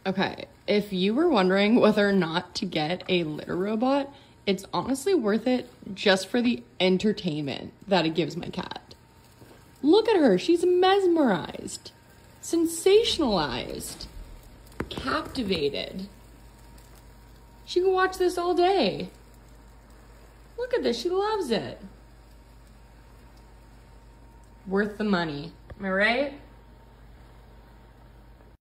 Okay, if you were wondering whether or not to get a litter robot, it's honestly worth it just for the entertainment that it gives my cat. Look at her, she's mesmerized, sensationalized, captivated. She can watch this all day. Look at this, she loves it. Worth the money, am I right?